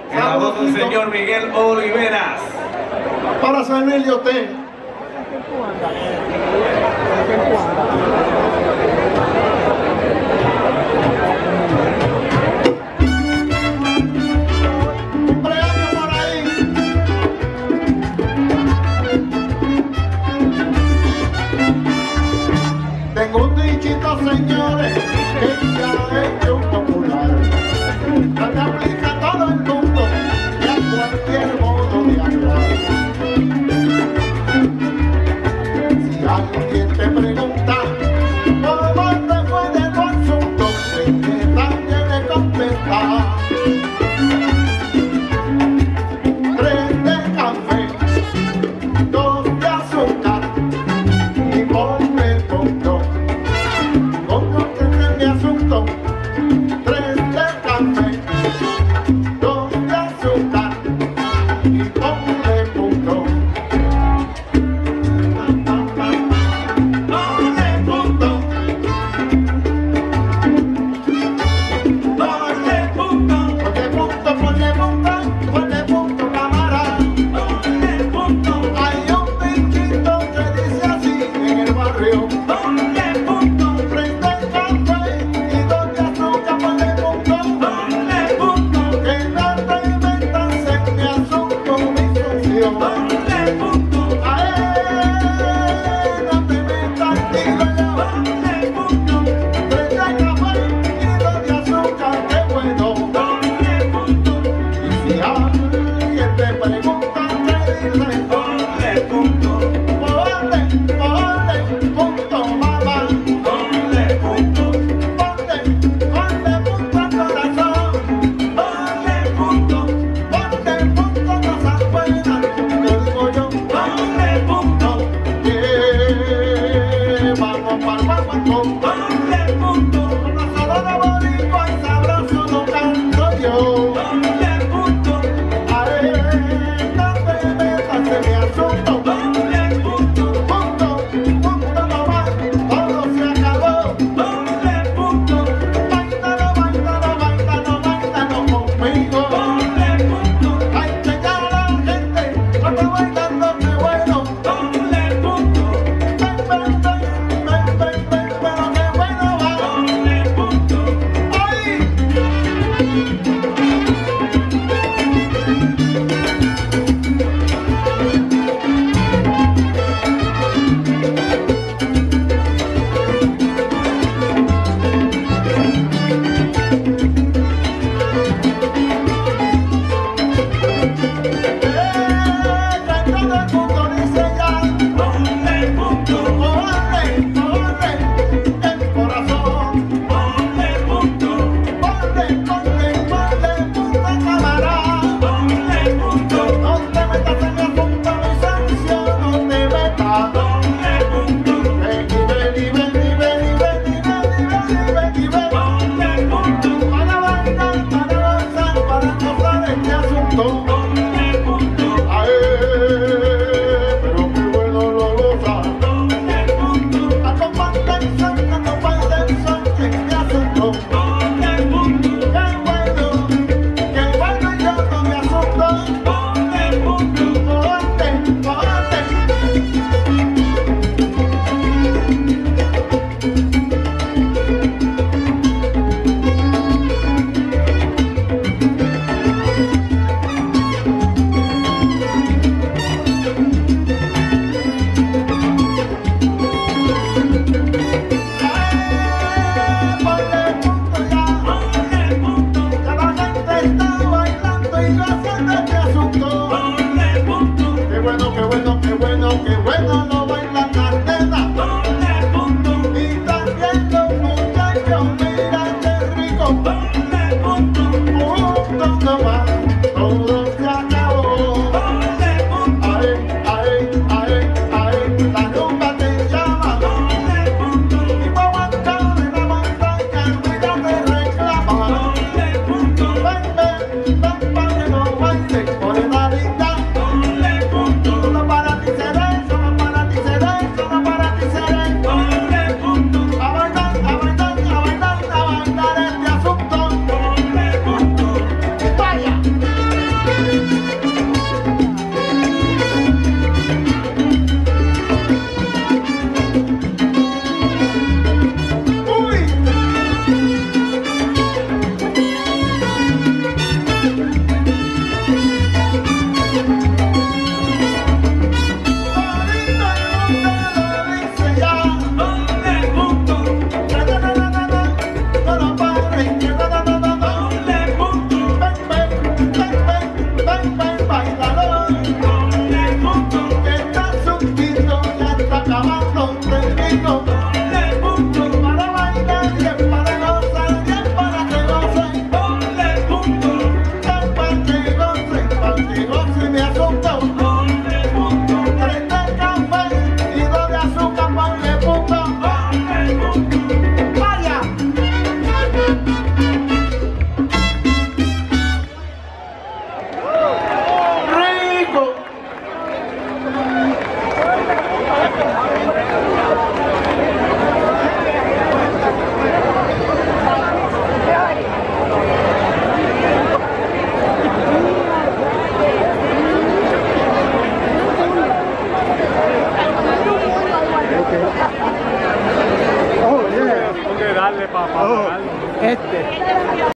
En la voz del señor Miguel Oliveras. Para servirle a usted. Cumpleaños por ahí. Tengo un dichito, señores, que se ha hecho popular. No te aplica a todo el mundo y a cualquier modo de hablar. Si alguien te pregunta cómo te fue de tu asunto, es que también le contesta. Tres de café, dos de azúcar y ponme punto. Pongo tres de asunto, tres de café, dos de azúcar y ponle punto. Este.